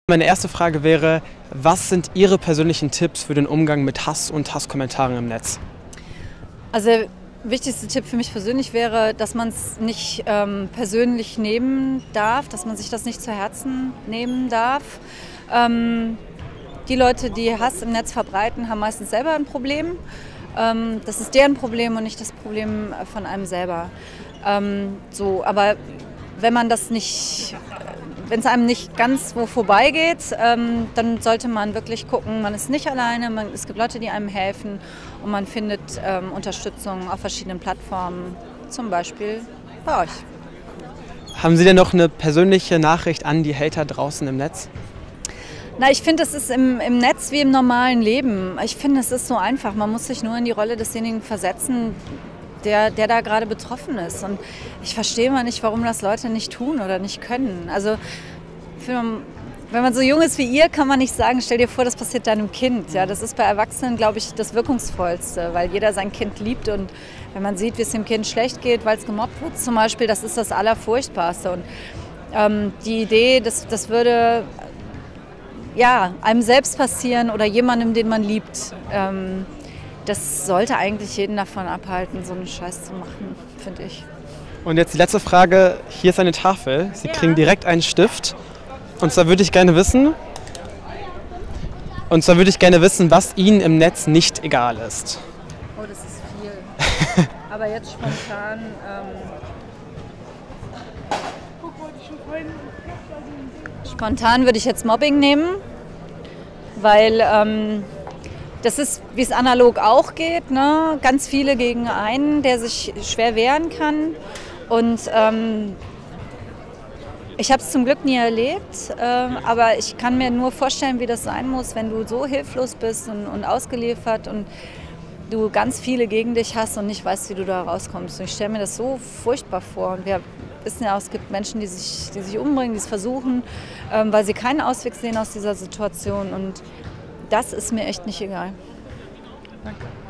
Meine erste Frage wäre, was sind Ihre persönlichen Tipps für den Umgang mit Hass und Hasskommentaren im Netz? Also der wichtigste Tipp für mich persönlich wäre, dass man es nicht persönlich nehmen darf, dass man sich das nicht zu Herzen nehmen darf. Die Leute, die Hass im Netz verbreiten, haben meistens selber ein Problem. Das ist deren Problem und nicht das Problem von einem selber. Aber wenn man das nicht, wenn es einem nicht ganz wo vorbeigeht, dann sollte man wirklich gucken, man ist nicht alleine, es gibt Leute, die einem helfen und man findet Unterstützung auf verschiedenen Plattformen, zum Beispiel bei euch. Haben Sie denn noch eine persönliche Nachricht an die Hater draußen im Netz? Na, ich finde, es ist im Netz wie im normalen Leben. Ich finde, es ist so einfach. Man muss sich nur in die Rolle desjenigen versetzen, der da gerade betroffen ist. Und ich verstehe mal nicht, warum das Leute nicht tun oder nicht können. Also, wenn man so jung ist wie ihr, kann man nicht sagen, stell dir vor, das passiert deinem Kind. Ja, das ist bei Erwachsenen, glaube ich, das Wirkungsvollste, weil jeder sein Kind liebt. Und wenn man sieht, wie es dem Kind schlecht geht, weil es gemobbt wird zum Beispiel, das ist das Allerfurchtbarste. Und die Idee, das würde einem selbst passieren oder jemandem, den man liebt, das sollte eigentlich jeden davon abhalten, so einen Scheiß zu machen, finde ich. Und jetzt die letzte Frage. Hier ist eine Tafel. Sie kriegen direkt einen Stift. Und zwar würde ich gerne wissen, was Ihnen im Netz nicht egal ist. Oh, das ist viel. Aber jetzt spontan. Spontan würde ich jetzt Mobbing nehmen, weil das ist, wie es analog auch geht, ne? Ganz viele gegen einen, der sich schwer wehren kann. Und ich habe es zum Glück nie erlebt, aber ich kann mir nur vorstellen, wie das sein muss, wenn du so hilflos bist und ausgeliefert und du ganz viele gegen dich hast und nicht weißt, wie du da rauskommst. Und ich stelle mir das so furchtbar vor. Und wir wissen ja auch, es gibt Menschen, die sich umbringen, die es versuchen, weil sie keinen Ausweg sehen aus dieser Situation. Und das ist mir echt nicht egal. Danke.